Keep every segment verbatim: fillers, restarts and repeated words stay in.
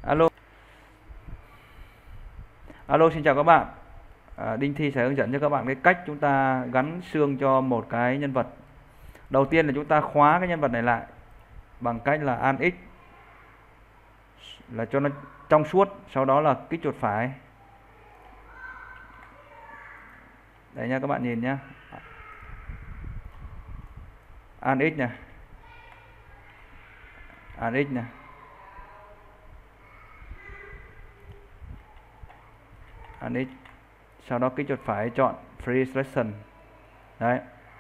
Alo. Alo, xin chào các bạn. À, Đinh Thi sẽ hướng dẫn cho các bạn cái cách chúng ta gắn xương cho một cái nhân vật. Đầu tiên là chúng ta khóa cái nhân vật này lại bằng cách là Alt X là cho nó trong suốt, sau đó là kích chuột phải. Đây nha, các bạn nhìn nhé. Alt X nè. Alt X nè. Alt X. Sau đó kích chuột phải chọn Free Selection. Đấy.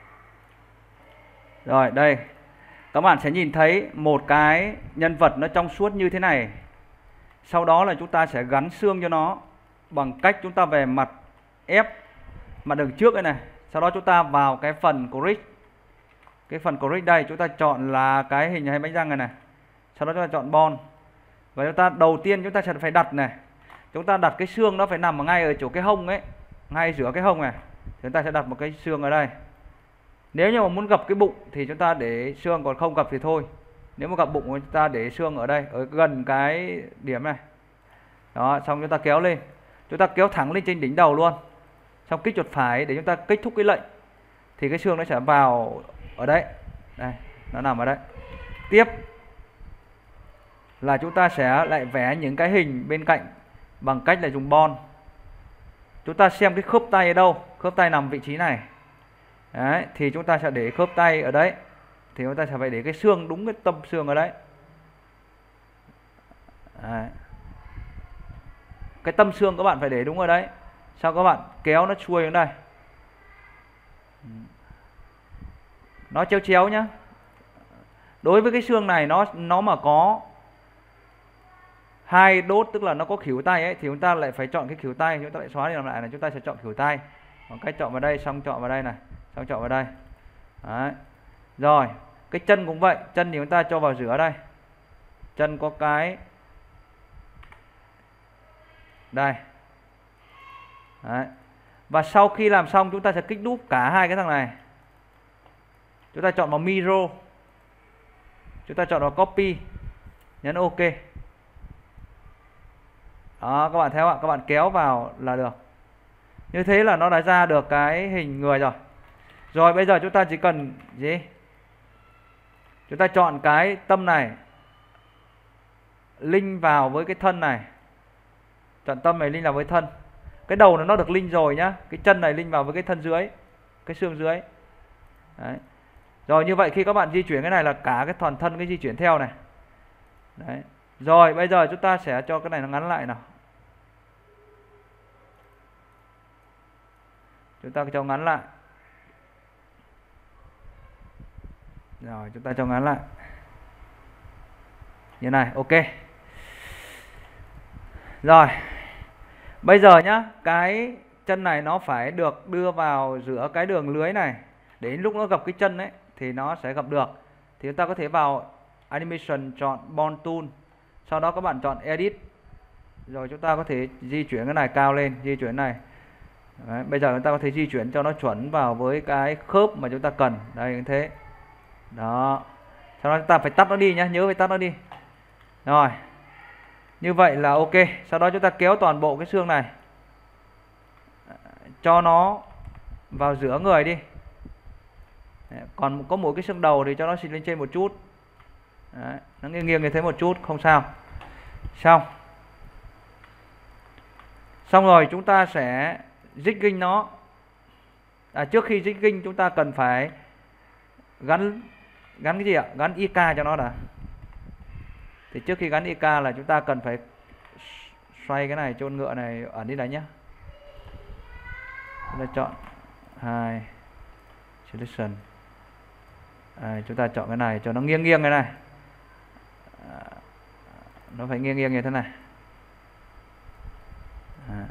Rồi, đây. Các bạn sẽ nhìn thấy một cái nhân vật nó trong suốt như thế này. Sau đó là chúng ta sẽ gắn xương cho nó bằng cách chúng ta về mặt F, mặt đường trước đây này. Sau đó chúng ta vào cái phần Correct. Cái phần Correct đây chúng ta chọn là cái hình hai bánh răng này này. Sau đó chúng ta chọn Bond. Và chúng ta đầu tiên chúng ta sẽ phải đặt này. Chúng ta đặt cái xương nó phải nằm ở ngay ở chỗ cái hông ấy, ngay giữa cái hông này. Chúng ta sẽ đặt một cái xương ở đây. Nếu như mà muốn gập cái bụng thì chúng ta để xương, còn không gập thì thôi. Nếu mà gập bụng thì chúng ta để xương ở đây, ở gần cái điểm này. Đó, xong chúng ta kéo lên. Chúng ta kéo thẳng lên trên đỉnh đầu luôn. Xong kích chuột phải để chúng ta kết thúc cái lệnh. Thì cái xương nó sẽ vào ở đây. Đây, nó nằm ở đây. Tiếp là chúng ta sẽ lại vẽ những cái hình bên cạnh bằng cách là dùng Bond. Chúng ta xem cái khớp tay ở đâu. Khớp tay nằm vị trí này. Đấy, thì chúng ta sẽ để khớp tay ở đấy. Thì chúng ta sẽ phải để cái xương đúng cái tâm xương ở đấy. Đấy. Cái tâm xương các bạn phải để đúng ở đấy. Sau các bạn kéo nó xuôi đến đây. Nó chéo chéo nhá. Đối với cái xương này nó nó mà có hai đốt, tức là nó có khỉu tay ấy, thì chúng ta lại phải chọn cái khỉu tay. Chúng ta lại xóa đi làm lại này, chúng ta sẽ chọn khỉu tay bằng cách chọn vào đây, xong chọn vào đây này, xong chọn vào đây. Đấy. Rồi, cái chân cũng vậy. Chân thì chúng ta cho vào giữa đây. Chân có cái đây. Đấy. Và sau khi làm xong chúng ta sẽ kích đúp cả hai cái thằng này. Chúng ta chọn vào Mirror. Chúng ta chọn vào Copy. Nhấn OK. Đó, các bạn theo ạ, các bạn kéo vào là được. Như thế là nó đã ra được cái hình người rồi. Rồi bây giờ chúng ta chỉ cần gì? Chúng ta chọn cái tâm này, link vào với cái thân này. Chọn tâm này link vào với thân. Cái đầu nó được link rồi nhá. Cái chân này link vào với cái thân dưới, cái xương dưới. Đấy. Rồi như vậy khi các bạn di chuyển cái này là cả cái toàn thân cái di chuyển theo này. Đấy. Rồi bây giờ chúng ta sẽ cho cái này nó ngắn lại nào. Chúng ta cho ngắn lại. Rồi chúng ta cho ngắn lại. Như này, OK. Rồi. Bây giờ nhá, cái chân này nó phải được đưa vào giữa cái đường lưới này. Đến lúc nó gặp cái chân ấy thì nó sẽ gặp được. Thì chúng ta có thể vào Animation, chọn Bond Tool. Sau đó các bạn chọn Edit. Rồi chúng ta có thể di chuyển cái này cao lên, di chuyển này. Đấy, bây giờ chúng ta có thể di chuyển cho nó chuẩn vào với cái khớp mà chúng ta cần. Đây như thế. Đó. Sau đó chúng ta phải tắt nó đi nhé, nhớ phải tắt nó đi. Rồi. Như vậy là OK. Sau đó chúng ta kéo toàn bộ cái xương này, cho nó vào giữa người đi. Còn có mỗi cái xương đầu thì cho nó xịt lên trên một chút. Đấy, nó nghiêng nghiêng như thế một chút, không sao. Xong. Xong rồi chúng ta sẽ jigging nó. À, trước khi jigging chúng ta cần phải gắn gắn cái gì ạ? Gắn i ca cho nó đã. Thì trước khi gắn i ca là chúng ta cần phải xoay cái này, chôn ngựa này ẩn đi đấy nhé. Chúng ta chọn hai selection. À, chúng ta chọn cái này cho nó nghiêng nghiêng cái này. À, nó phải nghiêng nghiêng như thế này. À.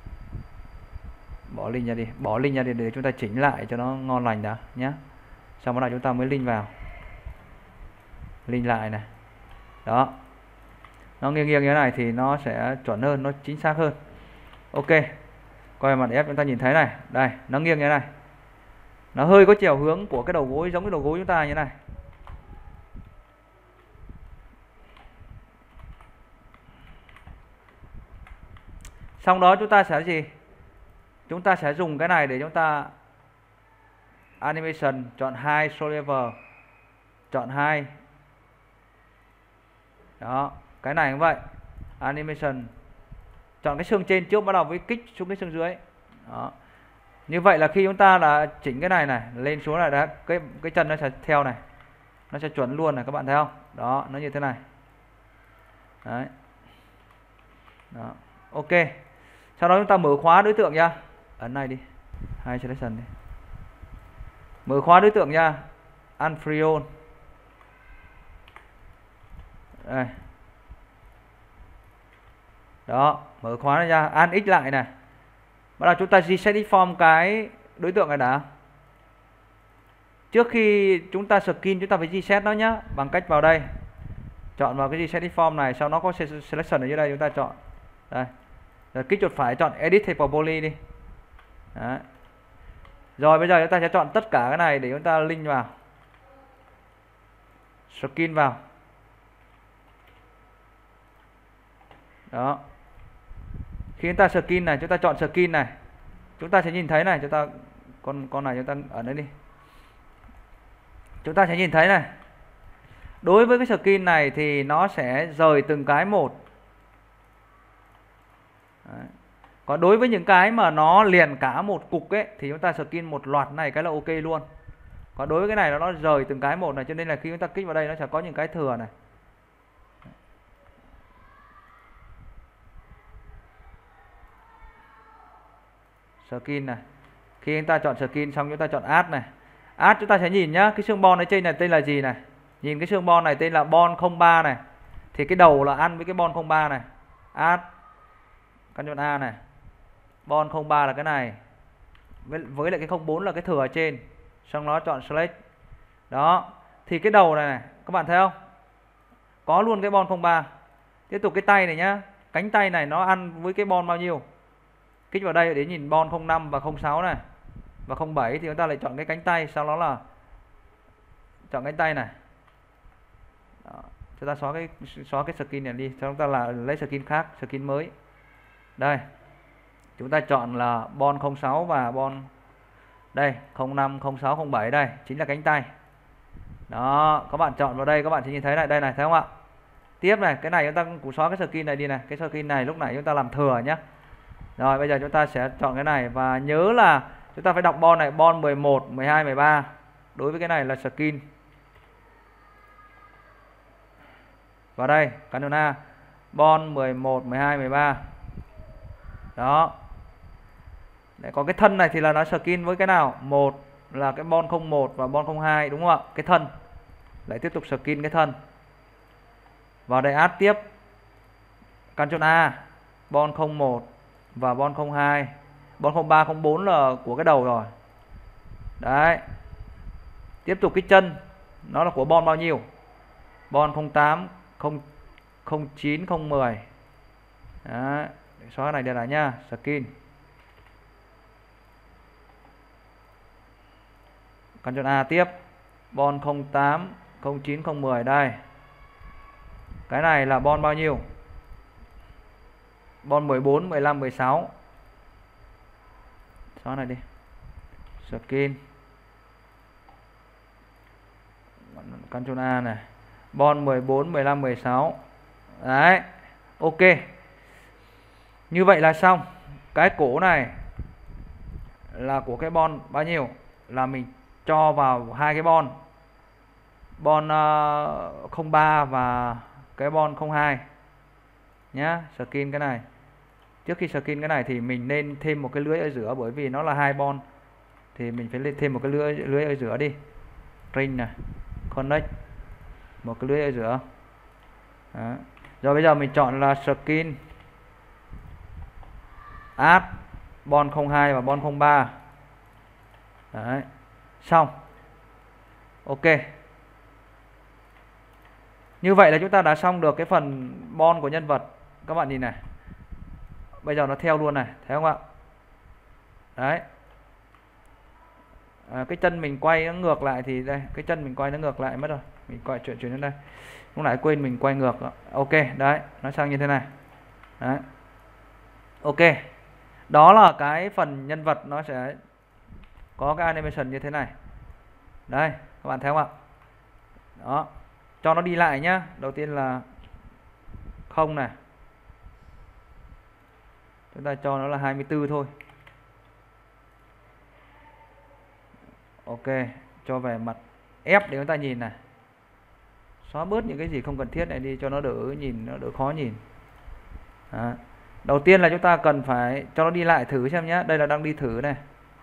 Bỏ link ra đi, bỏ link ra đi để chúng ta chỉnh lại cho nó ngon lành đã nhé. Xong rồi chúng ta mới link vào. Link lại này. Đó. Nó nghiêng nghiêng như thế này thì nó sẽ chuẩn hơn, nó chính xác hơn. OK. Coi mặt F chúng ta nhìn thấy này. Đây, nó nghiêng như thế này. Nó hơi có chiều hướng của cái đầu gối giống cái đầu gối chúng ta như thế này. Xong đó chúng ta sẽ gì? Chúng ta sẽ dùng cái này để chúng ta animation, chọn hai show level, chọn hai. Đó, cái này cũng vậy. Animation, chọn cái xương trên trước, bắt đầu với kích xuống cái xương dưới. Đó. Như vậy là khi chúng ta là chỉnh cái này này lên xuống này, đã cái cái chân nó sẽ theo này, nó sẽ chuẩn luôn này, các bạn thấy không? Đó, nó như thế này. Đấy. Đó. Ok. Sau đó chúng ta mở khóa đối tượng nha. Ấn này đi. Hai selection đi. Mở khóa đối tượng nha. Unfreon. Đây. Đó, mở khóa này ra, an x lại này. Bắt đầu chúng ta reset deform cái đối tượng này đã. Trước khi chúng ta skin chúng ta phải reset nó nhá, bằng cách vào đây. Chọn vào cái reset deform này, sau nó có selection ở dưới đây, chúng ta chọn. Đây. Rồi kích chuột phải chọn edit taper poly đi. Đấy. Rồi bây giờ chúng ta sẽ chọn tất cả cái này để chúng ta link vào. Skin vào. Đó. Khi chúng ta skin này, chúng ta chọn skin này, chúng ta sẽ nhìn thấy này, chúng ta con con này chúng ta ở đây đi. Chúng ta sẽ nhìn thấy này. Đối với cái skin này thì nó sẽ rời từng cái một. Đấy. Còn đối với những cái mà nó liền cả một cục ấy thì chúng ta skin một loạt này cái là ok luôn. Còn đối với cái này nó rời từng cái một này, cho nên là khi chúng ta kích vào đây nó sẽ có những cái thừa này. Skin này. Khi chúng ta chọn skin xong chúng ta chọn add này. Add chúng ta sẽ nhìn nhá, cái xương bon ở trên này tên là gì này? Nhìn cái xương bon này tên là bon không ba này. Thì cái đầu là ăn với cái bon không ba này. Add. Căn chọn A này. Bon không ba là cái này. Với, với lại cái không bốn là cái thừa ở trên. Xong đó chọn select. Đó. Thì cái đầu này này, các bạn thấy không? Có luôn cái bon không ba. Tiếp tục cái tay này nhá. Cánh tay này nó ăn với cái bon bao nhiêu? Kích vào đây để nhìn bon không năm và không sáu này. Và không bảy thì chúng ta lại chọn cái cánh tay, sau đó là chọn cánh tay này. Đó. Chúng ta xóa cái xóa cái skin này đi, sau chúng ta là lấy skin khác, skin mới. Đây. Chúng ta chọn là bon không sáu và bon đây, không năm, không sáu, không bảy đây, chính là cánh tay. Đó, các bạn chọn vào đây các bạn sẽ nhìn thấy này, đây này, thấy không ạ? Tiếp này, cái này chúng ta cũng xóa cái skin này đi này, cái skin này lúc nãy chúng ta làm thừa nhé. Rồi bây giờ chúng ta sẽ chọn cái này và nhớ là chúng ta phải đọc bon này, bon mười một, mười hai, mười ba. Đối với cái này là skin. Vào đây, Ctrl A, bon mười một, mười hai, mười ba. Đó. Đấy, còn cái thân này thì là nó skin với cái nào? Một là cái bon không một và bon không hai đúng không ạ? Cái thân. Lại tiếp tục skin cái thân. Vào đây add tiếp. Ctrl A, bon không một và bon không hai. Bon không ba, không bốn là của cái đầu rồi. Đấy. Tiếp tục cái chân, nó là của bon bao nhiêu? Bon không tám, không chín, không mười. Đấy. Xóa cái này đây là nha, skin. Ctrl A tiếp. Bon không tám, không chín, không mười đây. Cái này là bon bao nhiêu? Bon mười bốn, mười lăm, mười sáu. Xóa này đi. Skin. Ctrl A này. Bon mười bốn, mười lăm, mười sáu. Đấy. Ok. Như vậy là xong. Cái cổ này là của cái bon bao nhiêu? Là mình cho vào hai cái bon. Bon uh, không ba và cái bon không hai. Nhá, skin cái này. Trước khi skin cái này thì mình nên thêm một cái lưới ở giữa, bởi vì nó là hai bon thì mình phải lên thêm một cái lưới lưới ở giữa đi. String này, connect, một cái lưới ở giữa. Đó. Rồi bây giờ mình chọn là skin, add bon không hai và bon không ba. Đấy. Xong. Ok. Như vậy là chúng ta đã xong được cái phần bon của nhân vật. Các bạn nhìn này. Bây giờ nó theo luôn này, thấy không ạ? Đấy. À, cái chân mình quay nó ngược lại thì đây, cái chân mình quay nó ngược lại mất rồi. Mình quay chuyển chuyển đến đây. Lúc nãy quên mình quay ngược. Ok, đấy, nó sang như thế này. Đấy. Ok, đó là cái phần nhân vật nó sẽ có cái animation như thế này. Đây, các bạn thấy không ạ? Đó, cho nó đi lại nhá. Đầu tiên là không này, chúng ta cho nó là hai mươi tư thôi. Ok, cho về mặt ép để chúng ta nhìn này. Xóa bớt những cái gì không cần thiết này đi cho nó đỡ nhìn, nó đỡ khó nhìn. Đó. Đầu tiên là chúng ta cần phải cho nó đi lại thử xem nhé. Đây là đang đi thử này.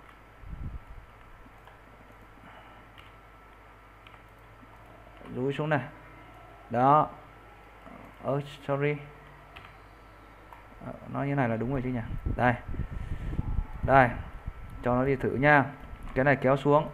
Rúi xuống này. Đó. Oh, sorry. Nói như này là đúng rồi chứ nhỉ. Đây. Đây. Cho nó đi thử nha. Cái này kéo xuống.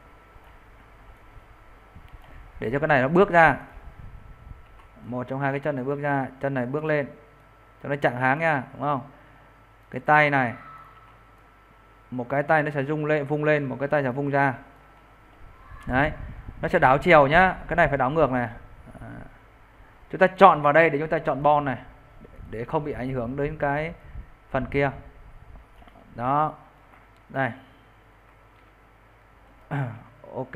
Để cho cái này nó bước ra. Một trong hai cái chân này bước ra, chân này bước lên. Cho nó chặn háng nha, đúng không? Cái tay này, một cái tay nó sẽ rung lên, vung lên, một cái tay sẽ vung ra. Đấy, nó sẽ đảo chiều nhá. Cái này phải đảo ngược này. À. Chúng ta chọn vào đây để chúng ta chọn bon này, để không bị ảnh hưởng đến cái phần kia. Đó. Đây. Ok.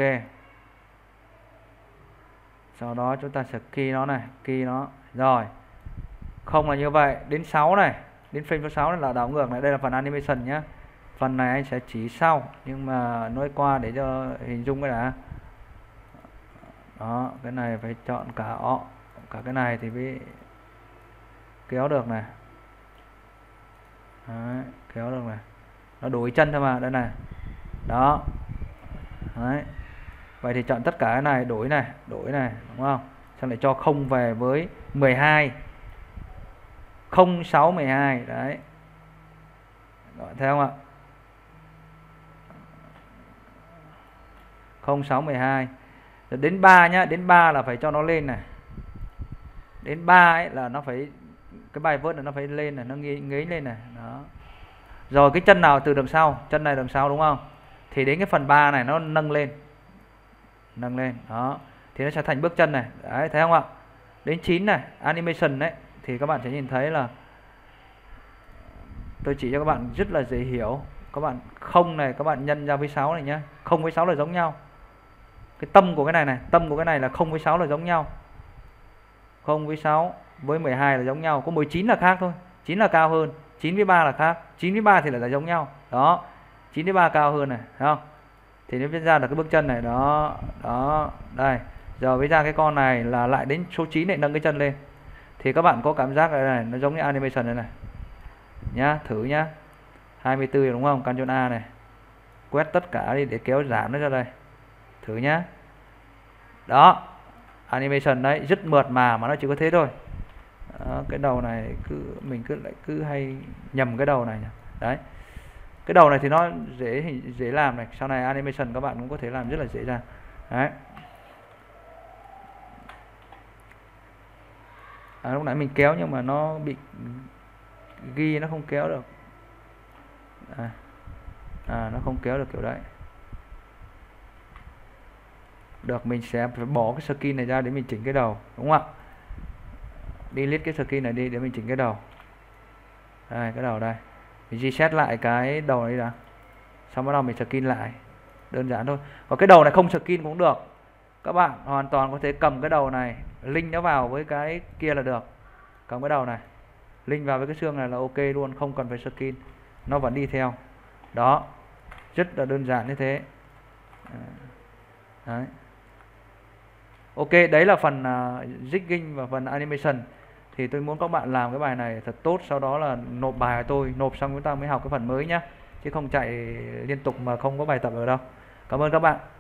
Sau đó chúng ta sẽ key nó này, key nó. Rồi. Không là như vậy, đến sáu này, đến frame số sáu này là đảo ngược này, đây là phần animation nhá. Phần này anh sẽ chỉ sau, nhưng mà nói qua để cho hình dung cái đã. Đó, cái này phải chọn cả ọ, cả cái này thì mới kéo được này. Đấy, kéo được này. Nó đổi chân thôi mà, đây này. Đó. Đấy. Vậy thì chọn tất cả cái này, đổi này, đổi này, đúng không? Xong lại cho không về với mười hai. không sáu mười hai, đấy. Gọi theo không ạ? không sáu mười hai. Rồi đến ba nhá, đến ba là phải cho nó lên này. Đến ba ấy là nó phải, cái bài vớt là nó phải lên này, nó ngấy lên này, đó. Rồi cái chân nào từ đằng sau, chân này đằng sau đúng không? Thì đến cái phần ba này nó nâng lên. Nâng lên, đó. Thì nó sẽ thành bước chân này, đấy, thấy không ạ? Đến chín này, animation đấy, thì các bạn sẽ nhìn thấy là tôi chỉ cho các bạn rất là dễ hiểu. Các bạn không này, các bạn nhân ra với sáu này nhá. Không với sáu là giống nhau. Cái tâm của cái này này, tâm của cái này là không với sáu là giống nhau. không với sáu với mười hai là giống nhau, có mười chín là khác thôi. chín là cao hơn, chín với ba là khác. chín với ba thì là giống nhau. Đó. chín với ba cao hơn này, thấy không? Thì nó viết ra là cái bước chân này, đó, đó, đây. Giờ với ra cái con này là lại đến số chín này nâng cái chân lên. Thì các bạn có cảm giác này, này nó giống như animation này này. Nhá, thử nhá. hai mươi tư đúng không? Ctrl A này. Quét tất cả đi để kéo giảm nó ra đây. Thử nhá. Đó. Animation đấy, rất mượt mà mà nó chỉ có thế thôi. Đó, cái đầu này cứ mình cứ lại cứ hay nhầm cái đầu này nhỉ. Đấy. Cái đầu này thì nó dễ dễ làm này, sau này animation các bạn cũng có thể làm rất là dễ dàng. Đấy. À, lúc nãy mình kéo nhưng mà nó bị ghi nó không kéo được. À, à nó không kéo được kiểu đấy. Được, mình sẽ phải bỏ cái skin này ra để mình chỉnh cái đầu, đúng không ạ? Delete cái skin này đi để mình chỉnh cái đầu. Đây, cái đầu đây. Mình reset lại cái đầu này đã. Xong bắt đầu mình skin lại. Đơn giản thôi. Còn cái đầu này không skin cũng được. Các bạn hoàn toàn có thể cầm cái đầu này, link nó vào với cái kia là được. Cầm cái đầu này, link vào với cái xương này là ok luôn, không cần phải skin. Nó vẫn đi theo. Đó. Rất là đơn giản như thế. Đấy. Ok, đấy là phần uh, jigging và phần animation. Thì tôi muốn các bạn làm cái bài này thật tốt, sau đó là nộp bài của tôi, nộp xong chúng ta mới học cái phần mới nhá. Chứ không chạy liên tục mà không có bài tập ở đâu. Cảm ơn các bạn.